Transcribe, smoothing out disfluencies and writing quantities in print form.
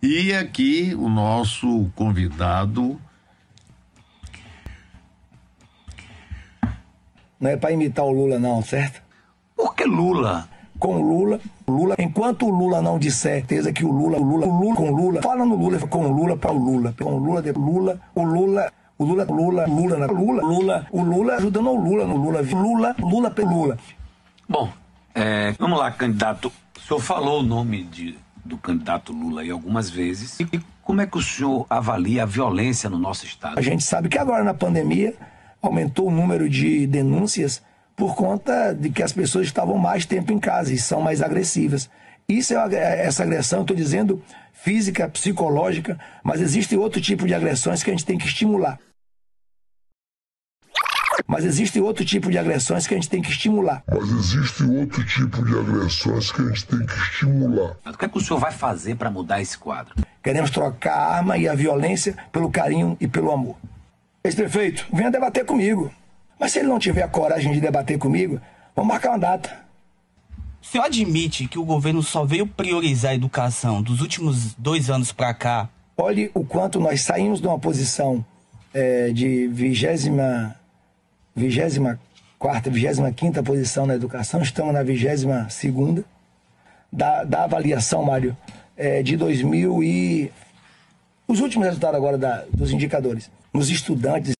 E aqui o nosso convidado... Não é para imitar o Lula não, certo? Por que Lula? Com Lula, enquanto o Lula não disser certeza que o Lula, com Lula, fala no Lula, com Lula para o Lula, com Lula, o Lula ajudando o Lula no Lula pelo Lula. Bom, vamos lá, candidato. O senhor falou o nome do candidato Lula aí algumas vezes. E como é que o senhor avalia a violência no nosso estado? A gente sabe que agora na pandemia aumentou o número de denúncias por conta de que as pessoas estavam mais tempo em casa e são mais agressivas. Essa agressão, estou dizendo, física, psicológica, mas existe outro tipo de agressões que a gente tem que estimular. O que é que o senhor vai fazer para mudar esse quadro? Queremos trocar a arma e a violência pelo carinho e pelo amor. Ex-prefeito, venha debater comigo. Mas se ele não tiver a coragem de debater comigo, vamos marcar uma data. O senhor admite que o governo só veio priorizar a educação dos últimos 2 anos para cá? Olhe o quanto nós saímos de uma posição de 24ª, 25ª posição na educação, estamos na 22ª. Da avaliação, Mário, de 2000 e... Os últimos resultados agora dos indicadores. Nos estudantes